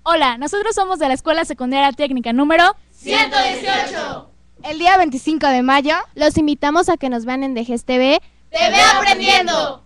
Hola, nosotros somos de la Escuela Secundaria Técnica número 118. El día 25 de mayo los invitamos a que nos vean en DGES TV. ¡TV Aprendiendo!